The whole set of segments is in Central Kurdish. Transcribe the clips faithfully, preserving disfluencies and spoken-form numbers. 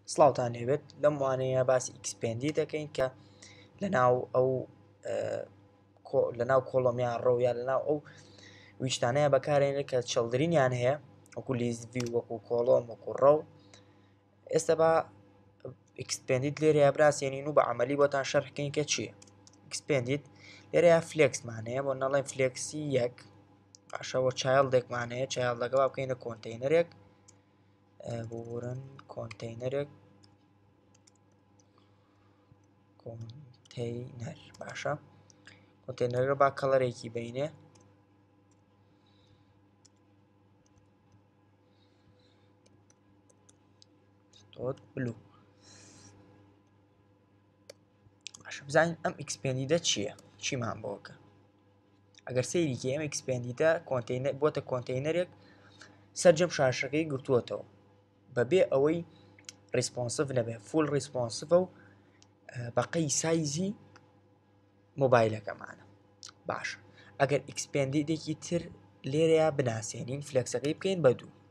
سڵاوتان لێبێت لەم وانەیە باسی ئیکسپێندی دەکەین کە لەناو ئەو لەناو کۆڵۆمیان ڕۆ یا لەناو ئەو ویشتانەیە بەکارێنێت کە چڵدرینیان هەیە وەکو لیزڤی وەکو کۆڵۆم وەکو ڕۆ. ئێستا بە ئیکسپێندیت لێرەیە براسێنین و بە عەمەلی بۆتان شەرحکەین کە چییە. ئیکسپێندیت لێرەیە فلێکسمانەیە بۆ نەڵێن فلێکسی یەک باشەوە چایڵدێکمانەیە چایڵدەکە با بکەینە کۆنتەینەرێک بورن کۆنتەینەرێک کۆنتەینەر باشە کۆنتەینەرە با کەڵەرێکی بینێ تۆت بلو باشە بزانین ئەم ئیکسپێندیدە چییە چیمان بۆکە. ئەگەر سەیریکە ئەمە ئیکسپێندیدە کۆنتەینەر بۆتە کۆنتەینەرێک سەرجەم شاشەکەی گرتووەتەوە بەبێ ئەوەی ڕیسپۆنسڤ نەبێ فول ڕیسپۆنسڤە و بەقەی سایزی مۆبایلەکەمانە. باش ئەگەر ئیکسپێندیدێکی تر لێرەیە بناسیێنین فلێکسەکەی بکەین بە دوو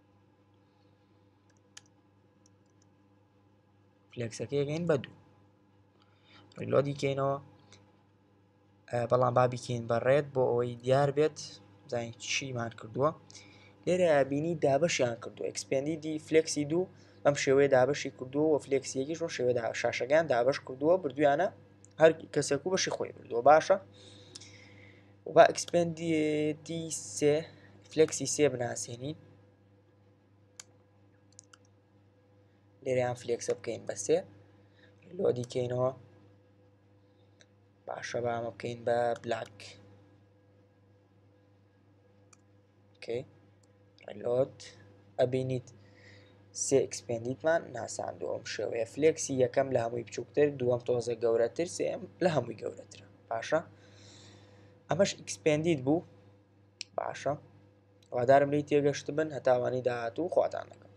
فلێکسەکەیەکەین بە دوو ڕیلۆدی کەینەوە بەڵام بابیکەین بە ڕێت بۆ ئەوەی دیار بێت بزانین چیمان کردووە. لێرە بینی دابەشیان کردووە ئیکسپێندیدی فلێکسی دوو ئەم شێوەیە دابەشی کردووە و فلێکسیەکیش بۆ شێوەیە شاشەکەیان دابەش کردووە بردویانە هەر کەسێک و بەشی خۆی بردووە. باشە و با ئیکسپێندیدی سێ فلێکسی سێ بناسیێنین لێرەیان فلێکسە بکەین بە سێ ڕیلۆدی کەینەوە باشە با ئەمە بکەین بە بلاک ئۆکەی ڕیلۆد ئەبینیت سێ ئیکسپێندیدمان ناساندووە ئەم شێوەیە فلێکسی یەکەم لە هەمووی بچووکتر دووەم تۆزە گەورەتر سێم لە هەمووی گەورەترە. باشە ئەمەش ئیکسپێندیت بوو. باشە وادارم لی تێگەشت بن هەتاوانی داهاتوو خواتان لەگەڵ.